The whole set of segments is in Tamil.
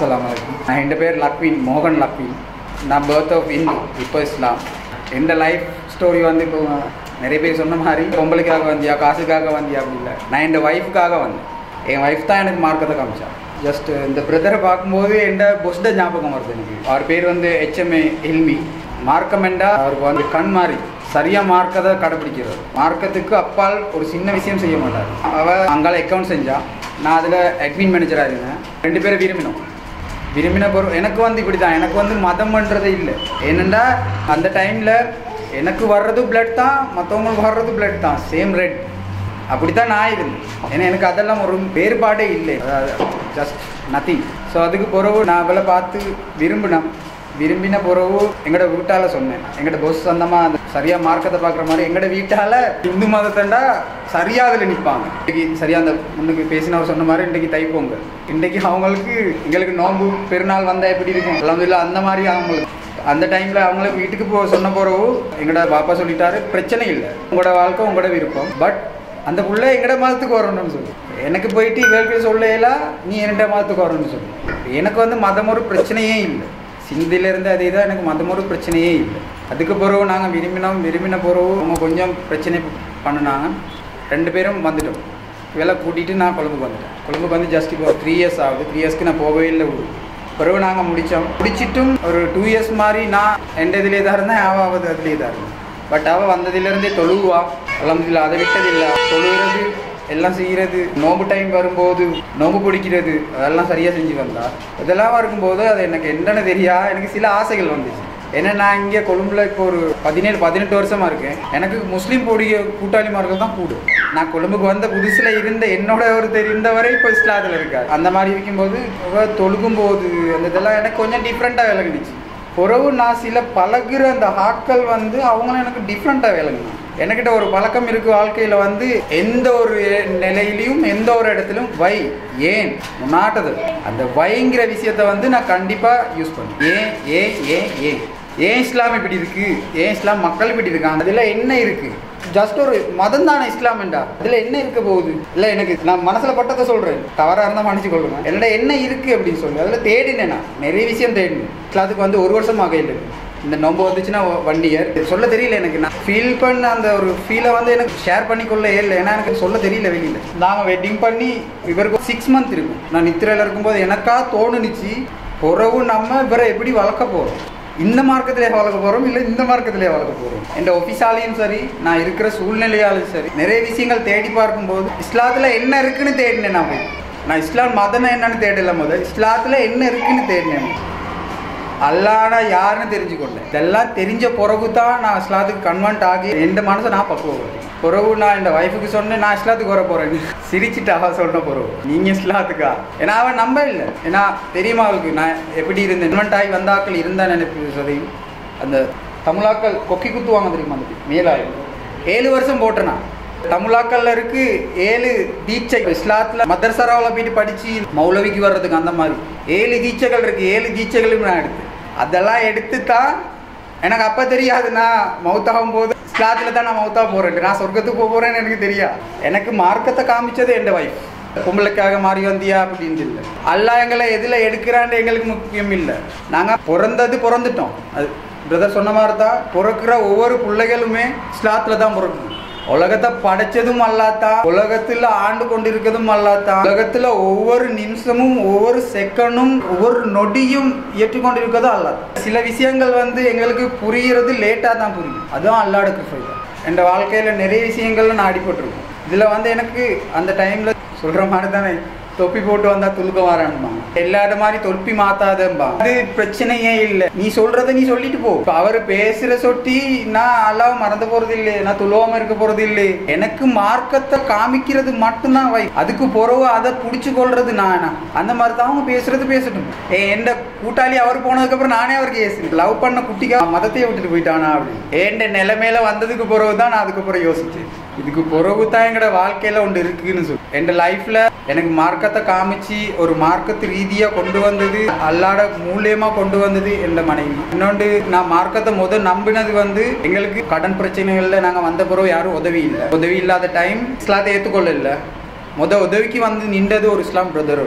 Assalamualaikum. என் பேர் லக்வின் மோகன் லக்வின். நான் பர்த் ஆஃப் இந்து இப்போ இஸ்லாம். எந்த லைஃப் ஸ்டோரி வந்து இப்போ நிறைய பேர் சொன்ன மாதிரி பொம்பளைக்காக வந்தியா காசுக்காக வந்தியா அப்படி இல்லை. நான் என் ஒய்ஃபுக்காக வந்தேன். என் ஒய்ஃப் தான் எனக்கு மார்க்கத்தை காமிச்சா. ஜஸ்ட் இந்த பிரதரை பார்க்கும்போது என் பொஸ்ட ஞாபகம் வருது எனக்கு. அவர் பேர் வந்து HMA ஹில்மி. மார்க்கமெண்டா அவருக்கு வந்து கண் மாறி சரியாக மார்க்கத்தை கடைப்பிடிக்கிறார். மார்க்கத்துக்கு அப்பால் ஒரு சின்ன விஷயம் செய்ய மாட்டார். அவள் அங்கால அக்கௌண்ட் செஞ்சா, நான் அதில் அட்மின் மேனேஜராக இருந்தேன். 2 பேரை விரும்பின பொருள் எனக்கு வந்து இப்படி தான். எனக்கு வந்து மதம்ன்றதே இல்லை. ஏனெண்டா அந்த டைமில் எனக்கு வர்றது பிளட் தான், மற்றவங்களுக்கு வர்றது பிளட் தான், சேம் ரெட். அப்படி தான் நான் இருந்தேன். ஏன்னா எனக்கு அதெல்லாம் ஒரு வேறுபாடே இல்லை, ஜஸ்ட் நத்திங். ஸோ அதுக்கு பிறகு நான் அவளை பார்த்து விரும்பின பிறகு எங்களோட வீட்டால் சொன்னேன். எங்களோட பொஸ் சொந்தமாக அந்த சரியாக மார்க்கத்தை பார்க்குற மாதிரி எங்களோட வீட்டால் இந்து மதத்தண்டா சரியாக அதில் நிற்பாங்க. இன்றைக்கி சரியாக அந்த முன்னுக்கு பேசினவர் சொன்ன மாதிரி இன்றைக்கி தைப்பொங்கல். இன்றைக்கி அவங்களுக்கு எங்களுக்கு நோன்பு பெருநாள் வந்தால் எப்படி இருக்கும் அல்ஹம்துலில்லாஹ் அந்த மாதிரி அவங்களுக்கு அந்த டைமில் அவங்களுக்கு வீட்டுக்கு சொன்ன பிறகு எங்களோட பாப்பா சொல்லிட்டாரு, பிரச்சனை இல்லை, உங்களோட வாழ்க்கை உங்களோட விருப்பம், பட் அந்த புள்ள எங்கட மதத்துக்கு வரணும்னு சொல்லி. எனக்கு போயிட்டு இவருக்கு சொல்லலாம், நீ என்னோட மதத்துக்கு வரணும்னு சொல்லி. எனக்கு வந்து மதம் ஒரு பிரச்சனையே இல்லை. சிந்திலேருந்து அதே தான், எனக்கு மதம் ஒரு பிரச்சனையே இல்லை. அதுக்கு பிறகு நாங்கள் விரும்பின பிறகு அவங்க கொஞ்சம் பிரச்சனை பண்ணினாங்க. 2 பேரும் வந்துட்டோம். இவெல்லாம் கூட்டிகிட்டு நான் கொழும்புக்கு வந்துட்டேன். கொழும்புக்கு வந்து ஜஸ்ட் இப்போ 3 இயர்ஸ் ஆகுது. 3 இயர்ஸ்க்கு நான் போகவே இல்லை. பிறகு நாங்கள் முடிச்சிட்டும் ஒரு 2 இயர்ஸ் மாதிரி நான் எந்த இதிலே தான் இருந்தேன், அவள் அதிலே தான் இருந்தேன். பட் அவள் வந்ததுலேருந்தே தொழுவா, அல்ஹம்துலில்லாஹ் அதை விட்டதில்லை. தொழுகிறது எல்லாம் செய்கிறது, நோம்பு டைம் வரும்போது நோம்பு பிடிக்கிறது அதெல்லாம் சரியாக செஞ்சு வந்தா. இதெல்லாம் இருக்கும்போது அது எனக்கு என்னென்னு தெரியா, எனக்கு சில ஆசைகள் வந்துச்சு. ஏன்னா நான் இங்கே கொழும்புல இப்போ ஒரு 17-18 வருஷமாக இருக்கேன். எனக்கு முஸ்லீம் கூட்டாளிமார்கள் தான் கூடும். நான் கொழும்புக்கு வந்த புதுசில் இருந்த என்னோட ஒரு தெரிந்தவரை இப்போ இஸ்லாத்தில் இருக்காரு. அந்த மாதிரி இருக்கும்போது தொழுகும்போது அந்த இதெல்லாம் எனக்கு கொஞ்சம் டிஃப்ரெண்ட்டாக விளங்குச்சு. பிறகு நான் சில பழகுற அந்த ஆட்கள் வந்து அவங்களும் எனக்கு டிஃப்ரெண்ட்டாக விளங்குனாங்க. என்கிட்ட ஒரு பழக்கம் இருக்குது வாழ்க்கையில் வந்து எந்த ஒரு நிலையிலையும் எந்த ஒரு இடத்துலையும் வை ஏன் முன்னாட்டது அந்த வைங்கிற விஷயத்தை வந்து நான் கண்டிப்பாக யூஸ் பண்ணுவேன். ஏன் இஸ்லாம் இப்படி இருக்குது, ஏன் இஸ்லாம் மக்கள் இப்படி இருக்காங்க, அதில் என்ன இருக்குது, ஜஸ்ட் ஒரு மதம் தானே இஸ்லாம்டா, அதில் என்ன இருக்க போகுது இல்லை. எனக்கு நான் மனசில் பட்டதை சொல்கிறேன், தவறாக இருந்தால் மன்னிச்சு கொள்ளுங்க. என்னோட என்ன இருக்குது அப்படின்னு சொல்லி அதில் தேடினேன். நான் நிறைய விஷயம் தேடினேன். இஸ்லாத்துக்கு வந்து 1 வருஷம் ஆகையில் இந்த நோம்பு வந்துச்சுன்னா 1 இயர் சொல்ல தெரியல எனக்கு. நான் ஃபீல் பண்ண அந்த ஒரு ஃபீலை வந்து எனக்கு ஷேர் பண்ணிக்கொள்ள இல்லை. ஏன்னா எனக்கு சொல்ல தெரியல வெளியில். நாங்கள் வெட்டிங் பண்ணி இவருக்கு 6 மந்த் இருக்கும். நான் நித்திரையில் இருக்கும்போது எனக்கா தோணுச்சு, பிறகு நம்ம இவரை எப்படி வளர்க்க போகிறோம், இந்த மார்க்கத்திலே வளர்க்க போகிறோம் இல்லை இந்த மார்க்கத்திலே வளர்க்க போகிறோம். என் ஆஃபீஸாலையும் சரி, நான் இருக்கிற சூழ்நிலையாலும் சரி, நிறைய விஷயங்கள் தேடி பார்க்கும்போது இஸ்லாத்தில் என்ன இருக்குன்னு தேடினேன். நான் இஸ்லாம் மதம் என்னன்னு தேடல, முதல் இஸ்லாத்தில் என்ன இருக்குன்னு தேடினேன். அல்லாஹ்னா யாருன்னு தெரிஞ்சுக்கொண்டேன். இதெல்லாம் தெரிஞ்ச பிறகு தான் நான் இஸ்லாத்துக்கு கன்வெர்ட் ஆகி எந்த மனசை நான் பக்குவம். பிறகு நான் என் ஒய்ஃபுக்கு சொன்னேன், நான் இஸ்லாத்துக்கு வர போகிறேன். சிரிச்சுட்டு அவள் சொன்ன பிறகு நீங்கள் இஸ்லாத்துக்கா, ஏன்னா அவன் நம்ப இல்லை. ஏன்னா தெரியுமா அவளுக்கு நான் எப்படி இருந்தேன். கன்வெர்ட் ஆகி வந்தாக்கள் இருந்தால் நினைப்பு சதையும் அந்த தமிழாக்கள் கொக்கி குத்துவாங்க தெரியுமா, அந்த மேலாய் 7 வருஷம் போட்டேனா. தமிழாக்கல்ல இருக்கு 7 தீட்சை. இஸ்லாத்தில் மதரசாராவில் போயிட்டு படித்து மௌலவிக்கு வர்றதுக்கு அந்த மாதிரி 7 தீட்சைகள் இருக்குது. 7 தீட்சைகளும் நான் எடுத்து அதெல்லாம் எடுத்து தான் எனக்கு அப்போ தெரியாது. நான் மௌத்தாகும் போது இஸ்லாத்தில் தான் நான் மௌத்தாக போகிறேன், நான் சொர்க்கத்துக்கு போக போகிறேன்னு எனக்கு தெரியாது. எனக்கு மார்க்கத்தை காமிச்சது என் ஒய்ஃப். பொம்பளைக்காக மாறி வந்தியா அப்படின்னு இல்லை. அல்லாஹ் எங்களை எதில் எடுக்கிறான்னு எங்களுக்கு முக்கியம் இல்லை. நாங்கள் பிறந்துட்டோம். அது பிரதர் சொன்ன மாதிரி தான், பிறக்கிற ஒவ்வொரு பிள்ளைகளுமே இஸ்லாத்தில் தான் பிறக்கணும். உலகத்தை படைச்சதும் அல்லாதான், உலகத்தில் ஆண்டு கொண்டிருக்கிறதும் அல்லாதான், உலகத்தில் ஒவ்வொரு நிமிஷமும் ஒவ்வொரு செகண்டும் ஒவ்வொரு நொடியும் ஏற்றுக்கொண்டிருக்கிறதும் அல்லாதான். சில விஷயங்கள் வந்து எங்களுக்கு புரிகிறது லேட்டாக தான் புரியும். அதுவும் அல்லாஹ்வோட கிருபை தான். என் வாழ்க்கையில் நிறைய விஷயங்கள்ல நான் அடிபட்டிருக்கேன். இதில் வந்து எனக்கு அந்த டைமில் சொல்கிற மாதிரி தானே, தொப்பி போட்டு வந்தா துலுக்க வரான்பாங்க, எல்லாரும் மாதிரி தொப்பி மாத்தாதம்பாங்க. அது பிரச்சனையே இல்லை, நீ சொல்றத நீ சொல்லிட்டு போ. அவரு பேசுற சொட்டி நான் அல்லாஹ் மறந்து போறது இல்லை, நான் துளுவாம இருக்க போறது இல்லை. எனக்கு மார்க்கத்தை காமிக்கிறது மட்டும்தான் வை. அதுக்கு பிறகு அதை புடிச்சு கொள்றது நான். அந்த மாதிரி தான் அவங்க பேசட்டும். என் கூட்டாளி அவர் போனதுக்கு அப்புறம் நானே அவருக்கு ஏசுறேன், லவ் பண்ண குட்டிக்கா மதத்தையே விட்டுட்டு போயிட்டானா அப்படின்னு. என் நிலைமையில வந்ததுக்கு பிறகு தான் நான் அதுக்கப்புறம் யோசிச்சேன், இதுக்கு பிறகு தான் எங்களோட வாழ்க்கையில ஒன்று இருக்குன்னு சொல்லி. என் லைஃப்ல எனக்கு மார்க்கத்தை காமிச்சு ஒரு மார்க்கத்து ரீதியாக கொண்டு வந்தது, அல்லாட மூலியமாக கொண்டு வந்தது என் மனைவி. இன்னொன்று, நான் மார்க்கத்தை நம்பினது வந்து எங்களுக்கு கடன் பிரச்சனைகளில் நாங்கள் வந்த பிறகு யாரும் உதவி இல்லாத டைம் இஸ்லாத்தை ஏற்றுக்கொள்ள இல்லை. உதவிக்கு வந்து நின்றது ஒரு இஸ்லாம் பிரதர்.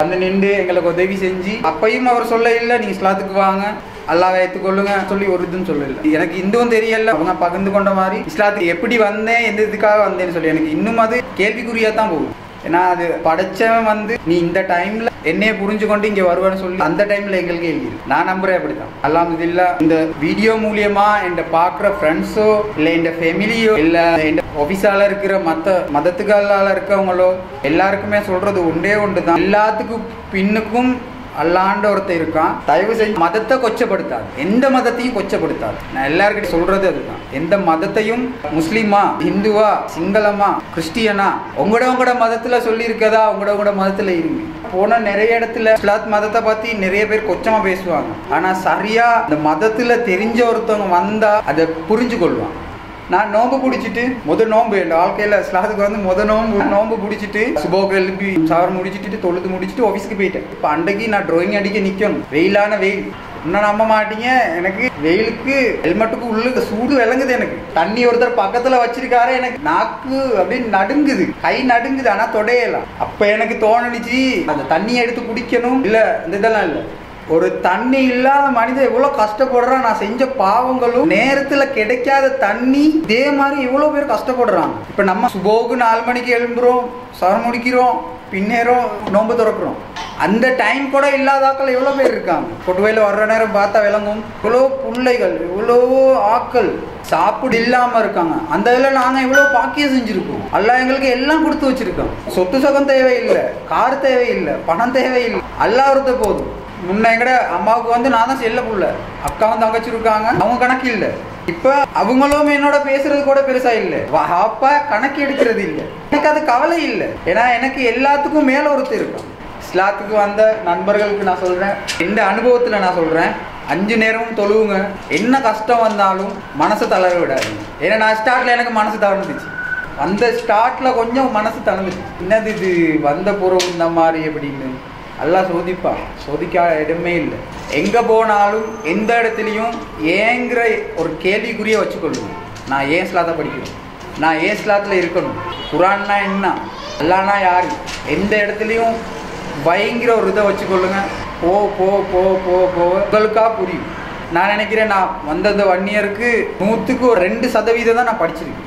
வந்து நின்று எங்களுக்கு உதவி செஞ்சு அப்பையும் அவர் சொல்ல இல்லை நீங்க இஸ்லாத்துக்கு வாங்க அல்லாஹ்வை ஏற்றுக்கொள்ளுங்க சொல்லி ஒரு இதுன்னு சொல்லல. எனக்கு இந்துவும் தெரியல, அவங்க பகிர்ந்து கொண்ட மாதிரி இஸ்லாத்துக்கு எப்படி வந்தேன் எந்த இதுக்காக வந்தேன்னு சொல்லி எனக்கு இன்னும் அது கேள்விக்குறியா தான் போகும். ஏன்னா அது படைச்சவன் வந்து நீ இந்த டைம்ல என்னைய புரிஞ்சு கொண்டு இங்க வருவேன்னு சொல்லி அந்த டைம்ல எங்களுக்கு எழுதி நான் நம்புறேன். அப்படிதான் அல்ஹம்துலில்லாஹ் இந்த வீடியோ மூலியமா என் பாக்குற ஃப்ரெண்ட்ஸோ இல்ல என் ஃபேமிலியோ இல்ல என் ஆபீஸால இருக்கிற மத்த மதத்துக்கால இருக்கவங்களோ எல்லாருக்குமே சொல்றது ஒன்றே ஒன்று தான், எல்லாத்துக்கும் பின்னுக்கும் அல்லாண்ட ஒருத்தர் இருக்கான். தயவு செஞ்சு மதத்தை கொச்சப்படுத்தாது, எந்த மதத்தையும் கொச்சப்படுத்தாது. நான் எல்லாருக்கிட்ட சொல்றது அதுதான். எந்த மதத்தையும் முஸ்லீமா ஹிந்துவா சிங்களமா கிறிஸ்டியனா உங்களோட மதத்துல சொல்லி இருக்கதா உங்களோட மதத்துல இருங்க. போன நிறைய இடத்துல இஸ்லாத் மதத்தை பத்தி நிறைய பேர் கொச்சமா பேசுவாங்க. ஆனா சரியா இந்த மதத்துல தெரிஞ்ச ஒருத்தவங்க வந்தா அதை புரிஞ்சு கொள்வாங்க. நான் நோம்பு பிடிச்சிட்டு நோம்பு என் வாழ்க்கையில இஸ்லாத்துக்கு வந்து நோம்பு பிடிச்சிட்டு சுபோக்கு எழுப்பி சார் முடிச்சுட்டு தொழுது முடிச்சுட்டு ஆஃபீஸ்க்கு போயிட்டேன். இப்போ அன்றைக்கு நான் டிராயிங் அடிக்க நிற்கணும், வெயிலான வெயில். இன்னும் நம்ப மாட்டீங்க, எனக்கு வெயிலுக்கு ஹெல்மெட்டுக்கு உள்ள சூடு விளங்குது. எனக்கு தண்ணி ஒருத்தர் பக்கத்துல வச்சிருக்காரு, எனக்கு நாக்கு அப்படின்னு நடுங்குது, கை நடுங்குது, ஆனா தொடையலாம். அப்ப எனக்கு தோணுச்சு அந்த தண்ணியை எடுத்து குடிக்கணும். இல்ல இந்த இதெல்லாம் இல்லை, ஒரு தண்ணி இல்லாத மனிதன் எவ்வளவு கஷ்டப்படுறான். நான் செஞ்ச பாவங்களும் நேரத்துல கிடைக்காத தண்ணி இதே மாதிரி எவ்வளவு பேர் கஷ்டப்படுறாங்க. இப்ப நம்ம சுபோக்கு 4 மணிக்கு எழும்புறோம், சரம் முடிக்கிறோம், பின்னேறோம், நோம்பு திறக்கிறோம். அந்த டைம் கூட இல்லாதாக்கள் எவ்வளவு பேர் இருக்காங்க. கொட்டுவையில வர்ற நேரம் பார்த்தா விளங்கும், இவ்வளோ பிள்ளைகள் இவ்வளோ ஆக்கள் சாப்பிடு இல்லாம இருக்காங்க. அந்த இதில் நாங்க இவ்வளவு பாக்கியம் செஞ்சிருக்கோம். அல்லாஹ் எங்களுக்கு எல்லாம் கொடுத்து வச்சிருக்கோம். சொத்து சுகம் தேவையில்லை, கார் தேவையில்லை, பணம் தேவையில்லை, அல்லாஹ் ஒருத்த போதும். முன்ன எங்கட அம்மாவுக்கு வந்து நான் தான் செல்ல புள்ள, அக்காவும் தங்கச்சி இருக்காங்க, அவங்க கணக்கு இல்லை. இப்ப அவங்களும் என்னோட பேசுறது கூட பெருசா இல்லை, அப்பா கணக்கு எடுக்கிறது இல்லை. எனக்கு அது கவலை இல்லை, ஏன்னா எனக்கு எல்லாத்துக்கும் மேல ஒருத்தர் இருக்கும். இஸ்லாத்துக்கு வந்த நண்பர்களுக்கு நான் சொல்றேன், எந்த அனுபவத்துல நான் சொல்றேன், 5 நேரமும் தொழுவுங்க. என்ன கஷ்டம் வந்தாலும் மனசை தளர விடாதுங்க. ஏன்னா நான் ஸ்டார்ட்ல எனக்கு மனசு தளர்ந்துச்சு, அந்த ஸ்டார்ட்ல கொஞ்சம் மனசு தளர்ந்துச்சு. என்னது இது வந்த புறம் இந்த மாதிரி எப்படின்னு எல்லாம் சோதிப்பான். சோதிக்காத இடமே இல்லை. எங்க போனாலும் எந்த இடத்துலையும் ஏங்கிற ஒரு கேள்விக்குறிய வச்சுக்கொள்ளுங்க. நான் ஏன் இஸ்லாத்தை படிக்கணும், நான் ஏன் இஸ்லாத்துல இருக்கணும், குரான்னா என்ன, அல்லாஹ்னா யாரு, எந்த இடத்துலையும் பயங்கர ஒரு இதை வச்சுக்கொள்ளுங்க. போ போ போ போ போ உங்களுக்கா புரியும். நான் நினைக்கிறேன் நான் வந்த 1 இயருக்கு 100க்கு 2% தான் நான் படிச்சிருக்கேன்.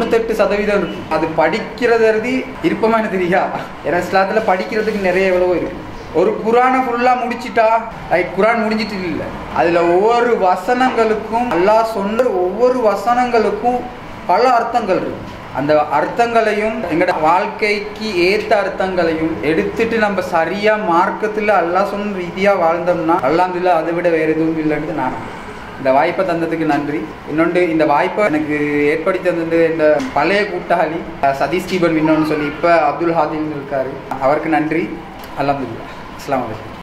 98% இருக்கு. அது படிக்கிறது எழுதி இருப்பமா எனக்கு தெரியா. ஏன்னா இஸ்லாத்துல படிக்கிறதுக்கு நிறைய எவ்வளவோ இருக்கு. ஒரு குரானை ஃபுல்லா முடிச்சிட்டா குரான் முடிஞ்சிட்டு இல்லை. அதுல ஒவ்வொரு வசனங்களுக்கும் அல்லாஹ் சொன்ன ஒவ்வொரு வசனங்களுக்கும் பல அர்த்தங்கள் இருக்கு. அந்த அர்த்தங்களையும் எங்களோட வாழ்க்கைக்கு ஏற்ற அர்த்தங்களையும் எடுத்துட்டு நம்ம சரியா மார்க்கத்துல அல்லாஹ் சொன்ன ரீதியா வாழ்ந்தோம்னா அல்ஹம்துலில்லாஹ் அதை விட வேற எதுவும் இல்லைன்னு நான் இந்த வாய்ப்பை தந்ததுக்கு நன்றி. இன்னொன்று இந்த வாய்ப்பை எனக்கு ஏற்படுத்தி தந்தது இந்த பழைய கூட்டாளி சதீஷ் கீபன் இன்னொன்னு சொல்லி இப்ப அப்துல் ஹாதின்னு இருக்காரு, அவருக்கு நன்றி. அல்ஹம்துலில்லாஹ். அஸ்ஸலாமு அலைக்கும்.